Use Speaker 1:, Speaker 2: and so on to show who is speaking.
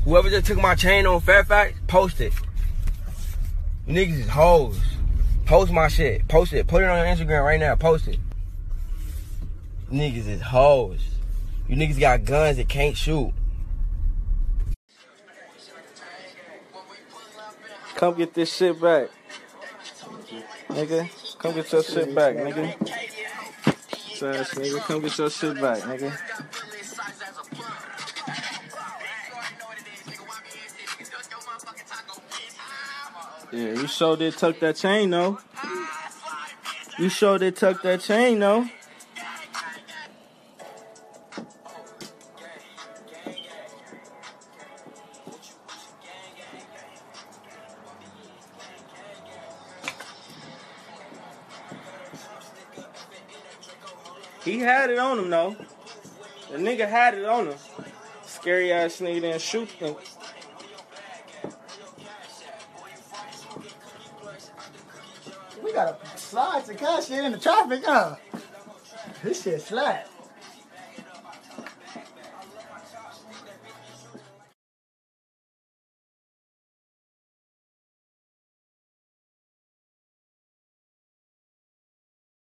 Speaker 1: Whoever just took my chain on Fairfax, post it. You niggas is hoes. Post my shit. Post it. Put it on your Instagram right now. Post it. You niggas is hoes. You niggas got guns that can't shoot.
Speaker 2: Come get this shit back. Nigga, come get your shit back, nigga. Trash, nigga, come get your shit back, nigga. Yeah, you sure did tuck that chain, though. You sure did tuck that chain, though. He had it on him, though. The nigga had it on him. Scary ass nigga didn't shoot him.
Speaker 3: We gotta slide to cash shit in the traffic, huh? This shit slack.